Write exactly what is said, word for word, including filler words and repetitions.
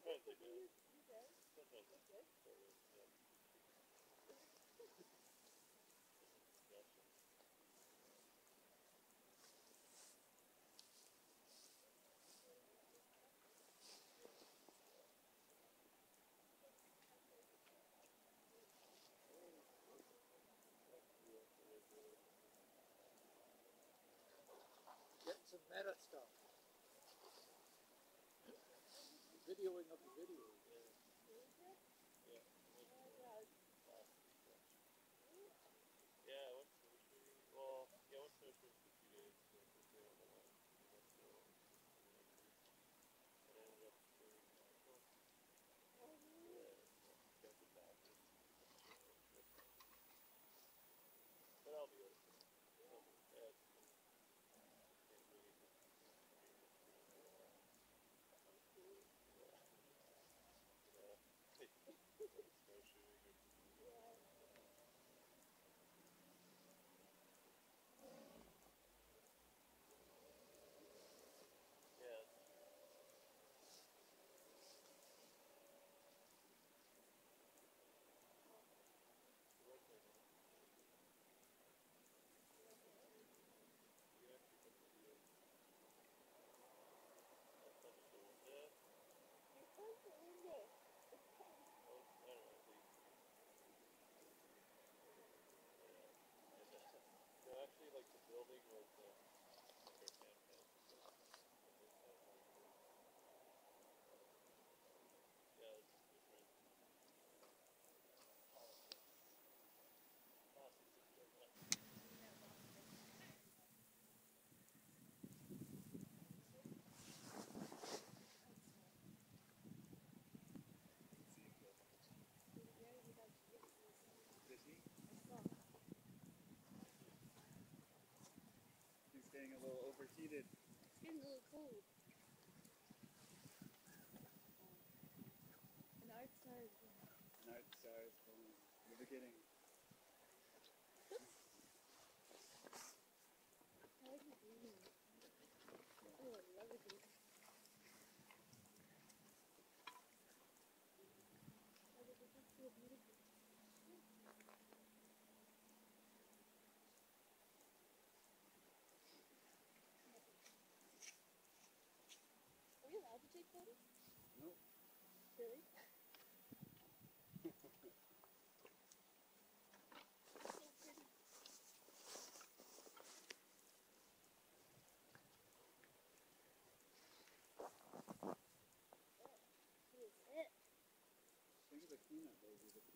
Sometimes I do. Sometimes I do. Yeah. Discussion. Getting some meta stuff. Videoing of the video. Yeah. Yeah, I went snorkeling. Well, yeah, I went snorkeling for two days. So I first day on the line. We went to and I ended up staying in Nashville. Yeah, yeah. Got the bathroom. But I'll be okay. I'll be okay. Yeah, it's cool. Can't really just experience being there. Yeah. Yeah. Like snowshoeing or skiing. Yeah. The red right now. You can actually come see it. I'll come show you. Yeah. Oh, I don't know. They Yeah. And uh, no, actually, like the building was um like our townhouse was like like our townhouse was yeah, it's different. Ah, sí, sí, sí, yeah. Did he? He's getting a little overheated. It's getting a little cold. An art star is born. An art star is born. The beginning. I like the green. Oh, I love the green. Oh, this is so beautiful. Are we allowed to take photos? Nope. Really? So pretty. Oh, what is it? Think of the cleanup lady.